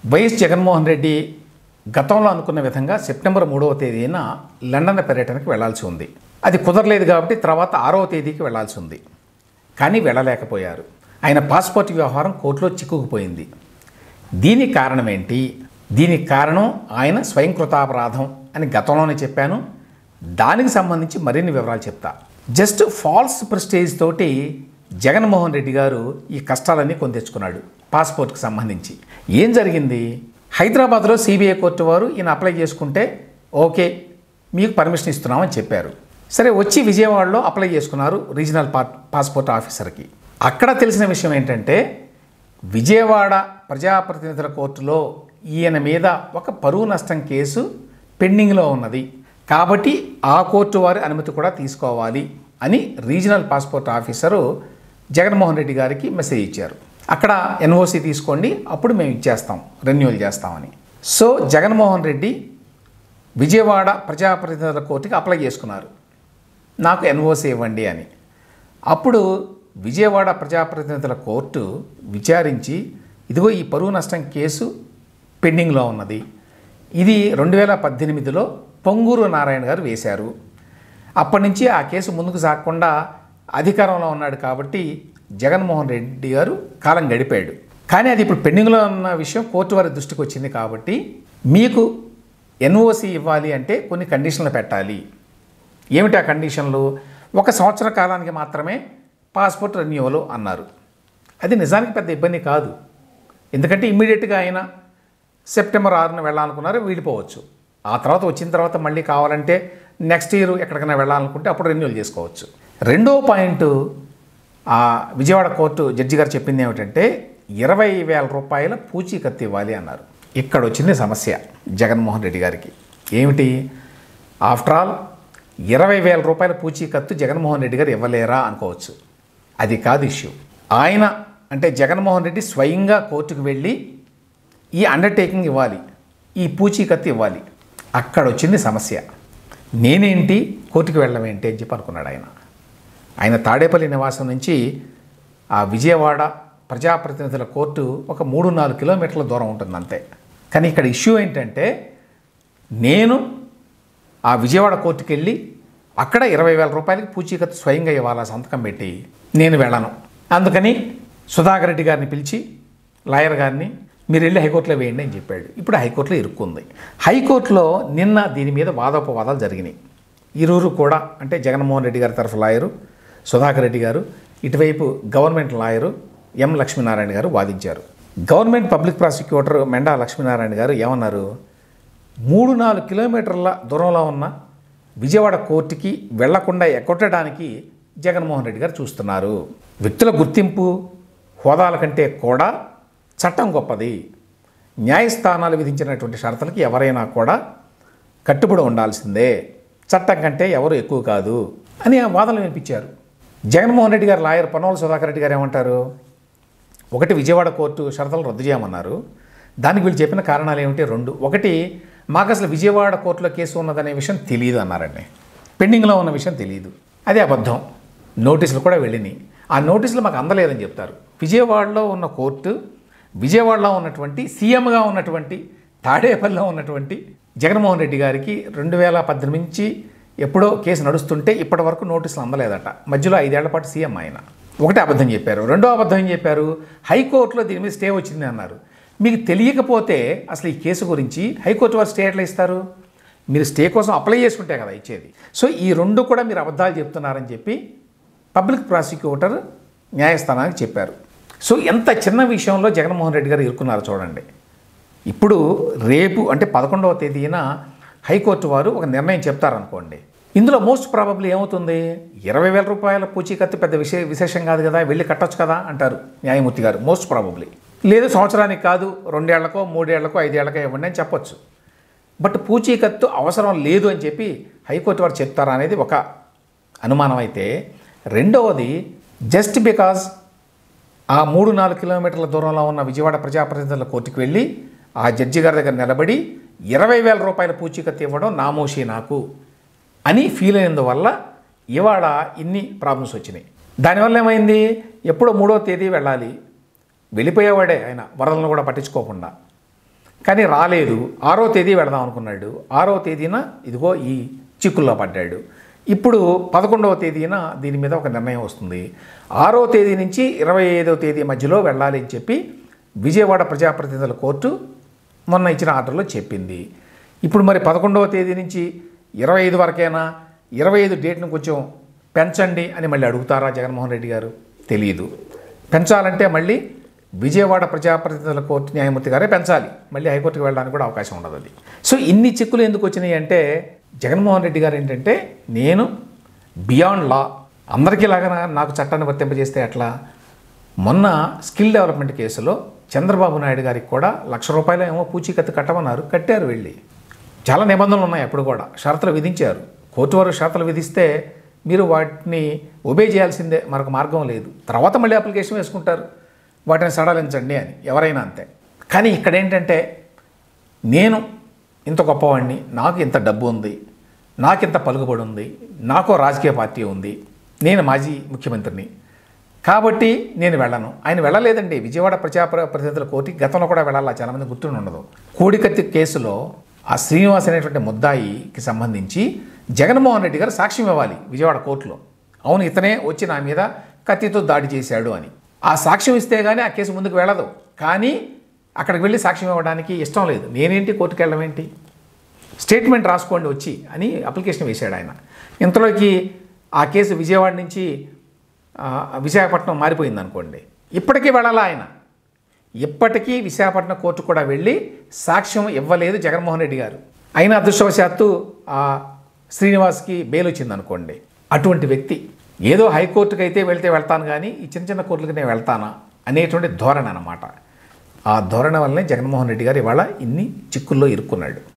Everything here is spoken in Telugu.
వైఎస్ జగన్మోహన్ రెడ్డి గతంలో అనుకున్న విధంగా సెప్టెంబర్ 3వ తేదీన లండన్ పర్యటనకు వెళ్లాల్సి ఉంది. అది కుదరలేదు కాబట్టి తర్వాత 6వ తేదీకి వెళ్లాల్సి ఉంది. కానీ వెళ్ళలేకపోయారు. ఆయన పాస్పోర్ట్ వ్యవహారం కోర్టులో చిక్కుకుపోయింది. దీనికి కారణం ఏంటి? దీనికి కారణం ఆయన స్వయంకృతాపరాధం అని గతంలోనే చెప్పాను. దానికి సంబంధించి మరిన్ని వివరాలు చెప్తా. జస్ట్ ఫాల్స్ ప్రెస్టేజ్ తోటి జగన్మోహన్ రెడ్డి గారు ఈ కష్టాలన్నీ కొని తెచ్చుకున్నాడు. పాస్పోర్ట్కి సంబంధించి ఏం జరిగింది? హైదరాబాద్లో సిబిఐ కోర్టు వారు ఈయన అప్లై చేసుకుంటే ఓకే మీకు పర్మిషన్ ఇస్తున్నామని చెప్పారు. సరే వచ్చి విజయవాడలో అప్లై చేసుకున్నారు రీజనల్ పాస్పోర్ట్ ఆఫీసర్కి. అక్కడ తెలిసిన విషయం ఏంటంటే విజయవాడ ప్రజాప్రతినిధుల కోర్టులో ఈయన మీద ఒక పరువు నష్టం కేసు పెండింగ్లో ఉన్నది కాబట్టి ఆ కోర్టు వారి అనుమతి కూడా తీసుకోవాలి అని regional passport officer Jaganmohan Reddy గారికి మెసేజ్ ఇచ్చారు. అక్కడ ఎన్ఓసి తీసుకోండి, అప్పుడు మేము ఇచ్చేస్తాం, రెన్యూవల్ చేస్తామని. సో జగన్మోహన్ రెడ్డి విజయవాడ ప్రజాప్రతినిధుల కోర్టుకి అప్లై చేసుకున్నారు, నాకు ఎన్ఓసి ఇవ్వండి అని. అప్పుడు విజయవాడ ప్రజాప్రతినిధుల కోర్టు విచారించి ఇదిగో ఈ పరువు నష్టం కేసు పెండింగ్లో ఉన్నది, ఇది 2018లో పొంగూరు నారాయణ గారు వేశారు, అప్పటి నుంచి ఆ కేసు ముందుకు సాగకుండా అధికారంలో ఉన్నాడు కాబట్టి జగన్మోహన్ రెడ్డి గారు కాలం గడిపాడు. కానీ అది ఇప్పుడు పెండింగ్లో ఉన్న విషయం కోర్టు వారి దృష్టికి వచ్చింది కాబట్టి మీకు ఎన్ఓసి ఇవ్వాలి అంటే కొన్ని కండిషన్లు పెట్టాలి. ఏమిటి ఆ కండిషన్లు? 1 సంవత్సర కాలానికి మాత్రమే పాస్పోర్ట్ రెన్యూవల్ అన్నారు. అది నిజానికి పెద్ద ఇబ్బంది కాదు, ఎందుకంటే ఇమ్మీడియట్గా ఆయన సెప్టెంబర్ 6న వెళ్ళాలనుకున్నారు, వెళ్ళిపోవచ్చు. ఆ తర్వాత వచ్చిన తర్వాత మళ్ళీ కావాలంటే నెక్స్ట్ ఇయర్ ఎక్కడికైనా వెళ్ళాలనుకుంటే అప్పుడు రెన్యూవల్ చేసుకోవచ్చు. రెండో పాయింట్, ఆ విజయవాడ కోర్టు జడ్జి గారు చెప్పింది ఏమిటంటే 20,000 రూపాయల పూచీకత్తు ఇవ్వాలి అన్నారు. ఇక్కడ వచ్చింది సమస్య జగన్మోహన్ రెడ్డి గారికి. ఏమిటి? ఆఫ్టర్ ఆల్ 20,000 రూపాయల పూచీకత్తు జగన్మోహన్ రెడ్డి గారు ఇవ్వలేరా అనుకోవచ్చు. అది కాదు ఇష్యూ. ఆయన అంటే జగన్మోహన్ రెడ్డి స్వయంగా కోర్టుకు వెళ్ళి ఈ అండర్టేకింగ్ ఇవ్వాలి, ఈ పూచీకత్తు ఇవ్వాలి. అక్కడ వచ్చింది సమస్య. నేనేంటి కోర్టుకు వెళ్ళడం ఏంటి అని చెప్పి అనుకున్నాడు ఆయన. ఆయన తాడేపల్లి నివాసం నుంచి ఆ విజయవాడ ప్రజాప్రతినిధుల కోర్టు ఒక 3-4 కిలోమీటర్ల దూరం ఉంటుంది అంతే. కానీ ఇక్కడ ఇష్యూ ఏంటంటే నేను ఆ విజయవాడ కోర్టుకు వెళ్ళి అక్కడ 20,000 రూపాయలకి పూచీకత్తు స్వయంగా ఇవ్వాలా సంతకం పెట్టి, నేను వెళ్ళను. అందుకని సుధాకర్ రెడ్డి గారిని పిలిచి లాయర్ గారిని మీరు వెళ్ళి హైకోర్టులో వేయండి అని చెప్పాడు. ఇప్పుడు హైకోర్టులో ఇరుక్కుంది. హైకోర్టులో నిన్న దీని మీద వాదోపవాదాలు జరిగినాయి. ఇరువురు కూడా అంటే జగన్మోహన్ రెడ్డి గారి తరఫు లాయరు సుధాకర్ రెడ్డి గారు, ఇటువైపు గవర్నమెంట్ లాయరు ఎం లక్ష్మీనారాయణ గారు వాదించారు. Government public prosecutor Menda Lakshminarayana గారు ఏమన్నారు? 3-4 కిలోమీటర్ల దూరంలో ఉన్న విజయవాడ కోర్టుకి వెళ్లకుండా ఎక్కొట్టడానికి జగన్మోహన్ రెడ్డి గారు చూస్తున్నారు. వ్యక్తుల గుర్తింపు హోదాల కంటే కూడా చట్టం గొప్పది, న్యాయస్థానాలు విధించినటువంటి షరతులకి ఎవరైనా కూడా కట్టుబడి ఉండాల్సిందే, చట్టం కంటే ఎవరు ఎక్కువ కాదు అని ఆ వాదనలు వినిపించారు. జగన్మోహన్ రెడ్డి గారు లాయర్ పొన్నవల సుధాకర్ రెడ్డి గారు ఏమంటారు? ఒకటి, విజయవాడ కోర్టు షరతులు రద్దు చేయమన్నారు. దానికి వీళ్ళు చెప్పిన కారణాలు ఏమిటి? 2. ఒకటి, మాకు అసలు విజయవాడ కోర్టులో కేసు ఉన్నదనే విషయం తెలియదు అన్నారండి. పెండింగ్లో ఉన్న విషయం తెలియదు. అదే అబద్ధం. నోటీసులు కూడా వెళ్ళినాయి. ఆ నోటీసులు మాకు అందలేదని చెప్తారు. విజయవాడలో ఉన్న కోర్టు, విజయవాడలో ఉన్నటువంటి సీఎంగా ఉన్నటువంటి తాడేపల్లిలో ఉన్నటువంటి జగన్మోహన్ రెడ్డి గారికి 2018 నుంచి ఎప్పుడో కేసు నడుస్తుంటే ఇప్పటి వరకు నోటీసులు అందలేదట. మధ్యలో 5 ఏళ్ల పాటు సీఎం ఆయన. ఒకటి అబద్ధం చెప్పారు. రెండో అబద్ధం ఏం చెప్పారు? హైకోర్టులో దీని మీద స్టే వచ్చింది అన్నారు. మీకు తెలియకపోతే అసలు ఈ కేసు గురించి హైకోర్టు వారు స్టే ఎట్లా ఇస్తారు? మీరు స్టే కోసం అప్లై చేసుకుంటే కదా ఇచ్చేది. సో ఈ 2 కూడా మీరు అబద్ధాలు చెప్తున్నారని చెప్పి పబ్లిక్ ప్రాసిక్యూటర్ న్యాయస్థానానికి చెప్పారు. సో ఎంత చిన్న విషయంలో జగన్మోహన్ రెడ్డి గారు ఇరుక్కున్నారు చూడండి. ఇప్పుడు రేపు అంటే 11వ తేదీన హైకోర్టు వారు ఒక నిర్ణయం చెప్తారనుకోండి. ఇందులో మోస్ట్ ప్రాబబ్లీ ఏమవుతుంది? 20,000 రూపాయల పూచీకత్తు పెద్ద విశేషం కాదు కదా, వెళ్ళి కట్టొచ్చు కదా అంటారు న్యాయమూర్తి గారు. Most probably. లేదు సంవత్సరానికి కాదు, 2 ఏళ్లకో 3 ఏళ్లకో 5 ఏళ్లకో ఇవ్వండి అని చెప్పొచ్చు. బట్ పూచీకత్తు అవసరం లేదు అని చెప్పి హైకోర్టు వారు చెప్తారా అనేది ఒక అనుమానం అయితే, రెండవది జస్ట్ బికాజ్ ఆ 3-4 కిలోమీటర్ల దూరంలో ఉన్న విజయవాడ ప్రజాప్రతినిధుల కోర్టుకు వెళ్ళి ఆ జడ్జి గారి దగ్గర నిలబడి 20,000 రూపాయల పూచీకత్తు ఇవ్వడం నామోషి నాకు అని ఫీల్ అయినందువల్ల ఇవాళ ఇన్ని ప్రాబ్లమ్స్ వచ్చినాయి. దానివల్ల ఏమైంది? ఎప్పుడో 3వ తేదీ వెళ్ళాలి, వెళ్ళిపోయేవాడే ఆయన వరదలను కూడా పట్టించుకోకుండా. కానీ రాలేదు. 6వ తేదీ వెళదాం అనుకున్నాడు. 6వ తేదీన ఇదిగో ఈ చిక్కుల్లో పడ్డాడు. ఇప్పుడు 11వ తేదీన దీని మీద ఒక నిర్ణయం వస్తుంది. 6వ తేదీ నుంచి 25వ తేదీ మధ్యలో వెళ్ళాలి అని చెప్పి విజయవాడ ప్రజాప్రతినిధుల కోర్టు మొన్న ఇచ్చిన ఆర్డర్లో చెప్పింది. ఇప్పుడు మరి 11వ తేదీ నుంచి 25 వరకైనా 25 డేట్ను కొంచెం పెంచండి అని మళ్ళీ అడుగుతారా జగన్మోహన్ రెడ్డి గారు? తెలియదు. పెంచాలంటే మళ్ళీ విజయవాడ ప్రజాప్రతినిధుల కోర్టు న్యాయమూర్తి గారే పెంచాలి. మళ్ళీ హైకోర్టుకు వెళ్ళడానికి కూడా అవకాశం ఉండదు అది. సో ఇన్ని చిక్కులు ఎందుకు వచ్చినాయి అంటే జగన్మోహన్ రెడ్డి గారు ఏంటంటే నేను బియాండ్ లా అందరికీ లాగా నాకు చట్టాన్ని వర్తింపజేస్తే అట్లా. మొన్న స్కిల్ డెవలప్మెంట్ కేసులో చంద్రబాబు నాయుడు గారికి కూడా ₹1,00,000 ఏమో పూచీకత్తు కట్టమన్నారు. కట్టారు. వెళ్ళి చాలా నిబంధనలు ఉన్నాయి. అప్పుడు కూడా షరతులు విధించారు. కోర్టు వారు షరతులు విధిస్తే మీరు వాటిని ఒబే చేయాల్సిందే, మరొక మార్గం లేదు. తర్వాత మళ్ళీ అప్లికేషన్ వేసుకుంటారు వాటిని సడలించండి అని, ఎవరైనా అంతే. కానీ ఇక్కడ ఏంటంటే నేను ఇంత గొప్పవాడిని, నాకు ఇంత డబ్బు ఉంది, నాకు ఇంత పలుకుబడి ఉంది, నాకు రాజకీయ పార్టీ ఉంది, నేను మాజీ ముఖ్యమంత్రిని కాబట్టి నేను వెళ్ళను. ఆయన వెళ్ళలేదండి విజయవాడ ప్రజాప్రతినిధుల కోర్టుకి. గతంలో కూడా వెళ్ళాలా, చాలామంది గుర్తుండి ఉండదు. కోడికత్తి కేసులో ఆ శ్రీనివాస్ అనేటువంటి ముద్దాయికి సంబంధించి జగన్మోహన్ రెడ్డి గారు సాక్ష్యం ఇవ్వాలి విజయవాడ కోర్టులో. అవును ఇతనే వచ్చి నా మీద కత్తితో దాడి చేశాడు అని. ఆ సాక్ష్యం ఇస్తే కానీ ఆ కేసు ముందుకు వెళ్ళదు. కానీ అక్కడికి వెళ్ళి సాక్ష్యం ఇవ్వడానికి ఇష్టం లేదు. నేనేంటి కోర్టుకు వెళ్ళడం ఏంటి, స్టేట్మెంట్ రాసుకోండి వచ్చి అని అప్లికేషన్ వేశాడు ఆయన. ఇంతలోకి ఆ కేసు విజయవాడ నుంచి విశాఖపట్నం మారిపోయింది అనుకోండి. ఇప్పటికీ వెళ్ళాలా ఆయన. ఇప్పటికీ విశాఖపట్నం కోర్టు కూడా వెళ్ళి సాక్ష్యం ఇవ్వలేదు జగన్మోహన్ రెడ్డి గారు. అయినా అదృష్టవశాత్తు ఆ శ్రీనివాస్కి బెయిల్ వచ్చింది అనుకోండి. అటువంటి వ్యక్తి ఏదో హైకోర్టుకి అయితే వెళ్తాను కానీ ఈ చిన్న చిన్న కోర్టులకి నేను వెళ్తానా అనేటువంటి ధోరణి అన్నమాట. ఆ ధోరణి వల్లనే జగన్మోహన్ రెడ్డి గారు ఇవాళ ఇన్ని చిక్కుల్లో ఇరుక్కున్నాడు.